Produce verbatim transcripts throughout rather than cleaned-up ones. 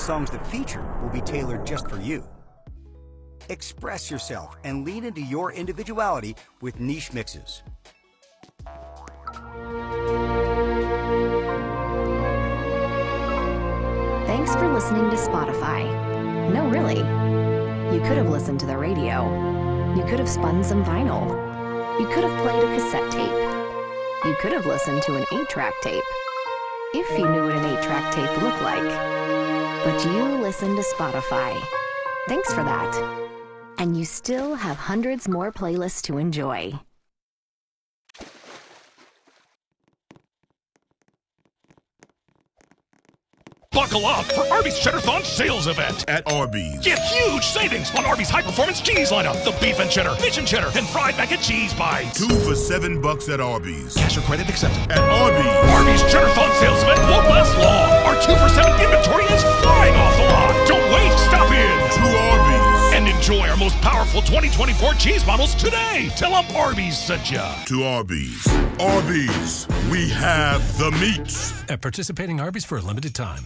songs that feature will be tailored just for you. Express yourself and lean into your individuality with niche mixes. Thanks for listening to Spotify. No, really. You could have listened to the radio. You could have spun some vinyl. You could have played a cassette tape. You could have listened to an eight track tape. If you knew what an eight track tape looked like. But you listened to Spotify. Thanks for that. And you still have hundreds more playlists to enjoy. Buckle up for Arby's Cheddar-Thon sales event at Arby's. Get huge savings on Arby's high-performance cheese lineup. The beef and cheddar, fish and cheddar, and fried mac and cheese bites. Two for seven bucks at Arby's. Cash or credit accepted. At Arby's. Arby's Cheddar-Thon sales event won't last long. Our two for seven inventory is flying off the lot. Don't wait, stop in. To Arby's. And enjoy our most powerful twenty twenty-four cheese models today. Tell them Arby's sent ya. To Arby's. Arby's, we have the meats. At participating Arby's for a limited time.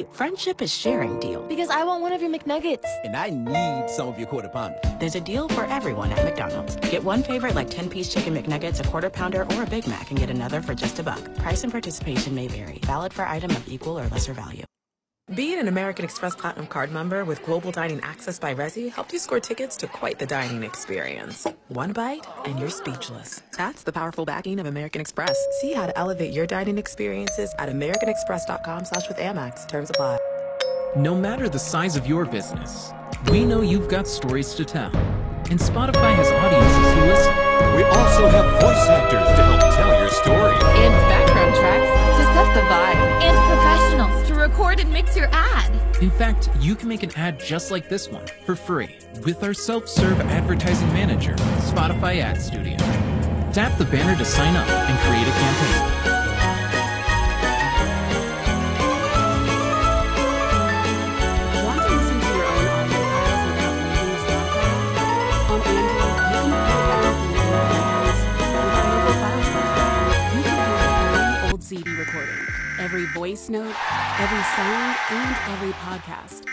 See, friendship is sharing deal. Because I want one of your McNuggets. And I need some of your Quarter Pounder. There's a deal for everyone at McDonald's. Get one favorite like ten-piece chicken McNuggets, a Quarter Pounder, or a Big Mac, and get another for just a buck. Price and participation may vary. Valid for item of equal or lesser value. Being an American Express Platinum Card member with Global Dining Access by Resy helped you score tickets to quite the dining experience. One bite, and you're speechless. That's the powerful backing of American Express. See how to elevate your dining experiences at americanexpress.com slash with Amex. Terms apply. No matter the size of your business, we know you've got stories to tell. And Spotify has audiences who listen. We also have voice actors to help tell your story. And background tracks to set the vibe. And professionals to record and mix your ad. In fact, you can make an ad just like this one for free with our self-serve advertising manager, Spotify Ad Studio. Tap the banner to sign up and create a campaign. Want to listen to your own audio files without leaving Spotify? On Android, you can play everything in your files. With our mobile files manager, you can hear every old C D recording, every voice note, every song, and every podcast.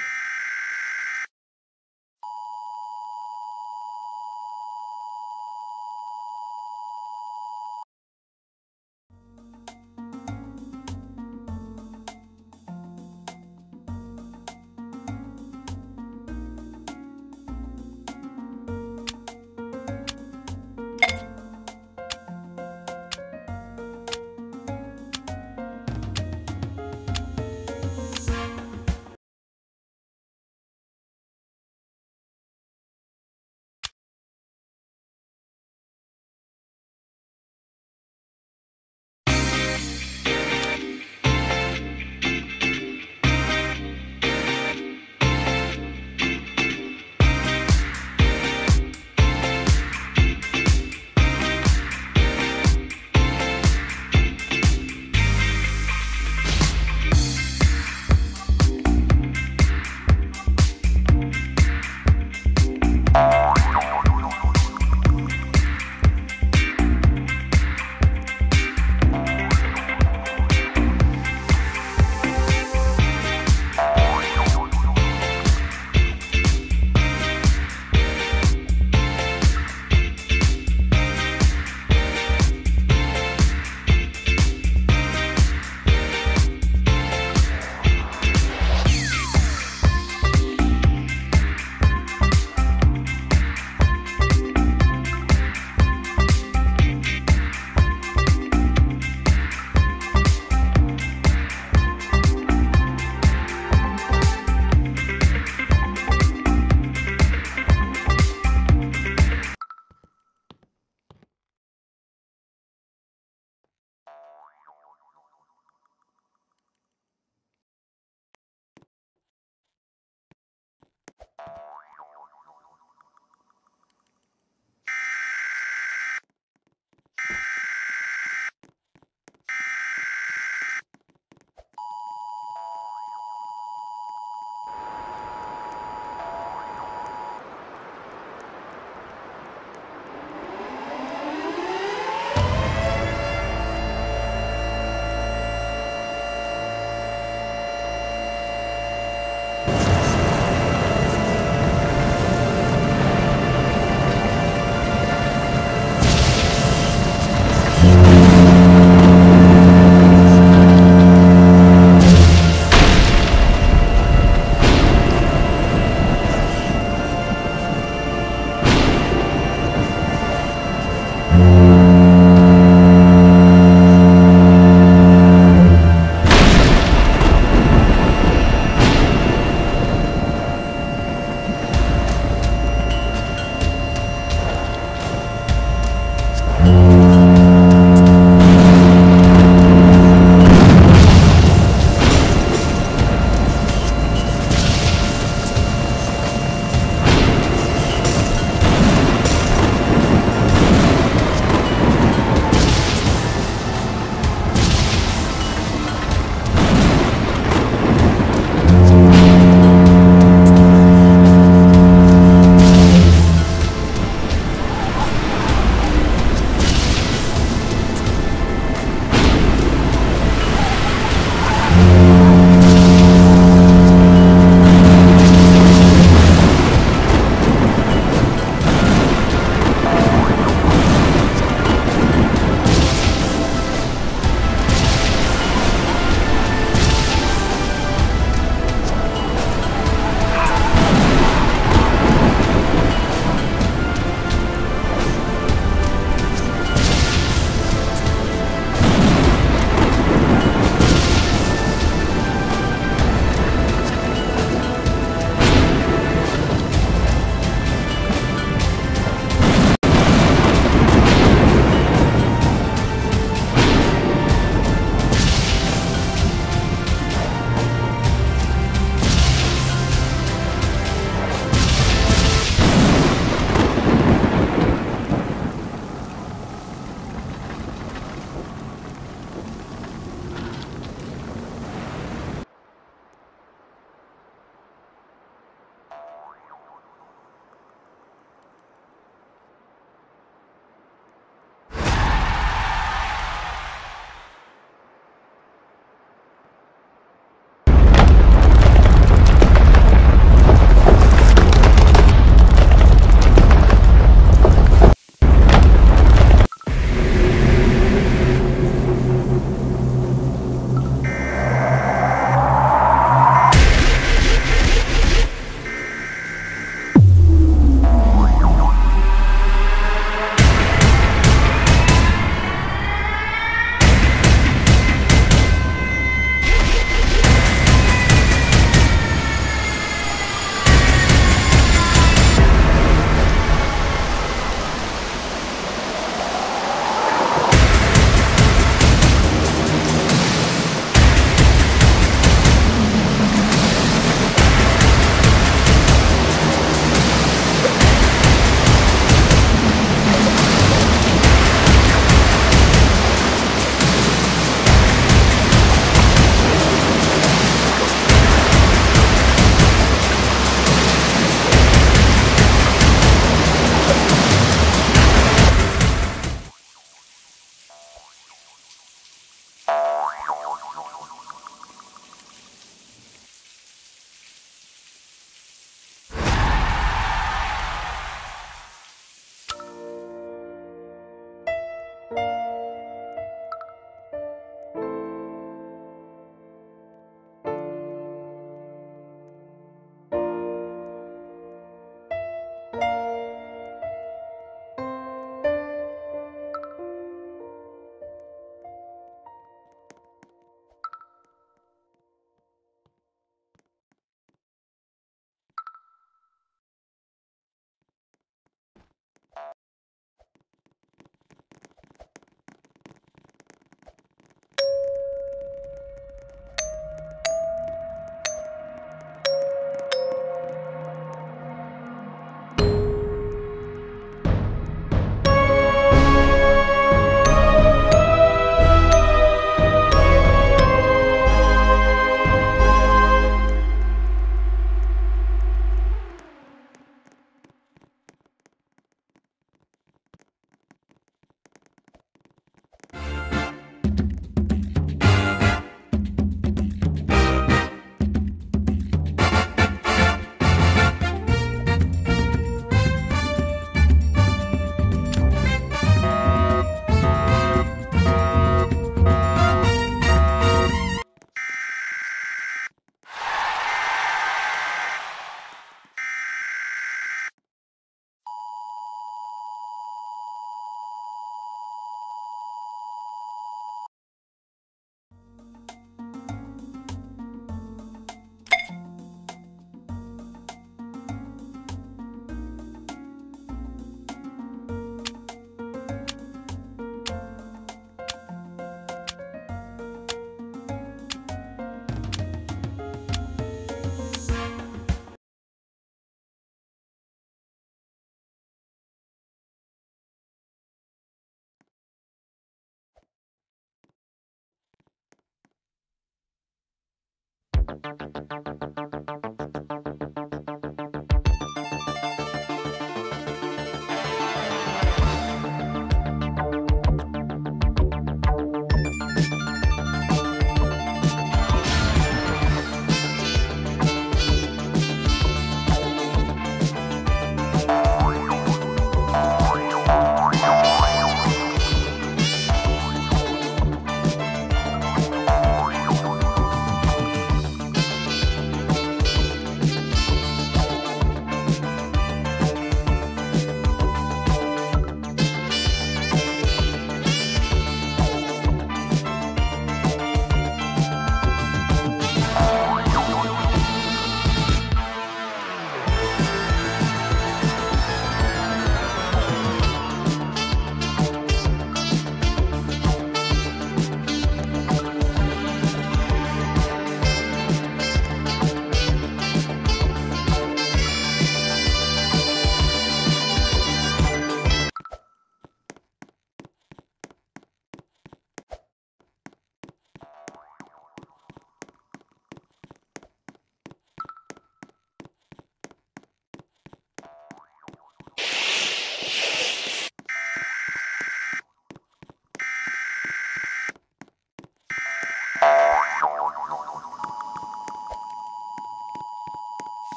Bye.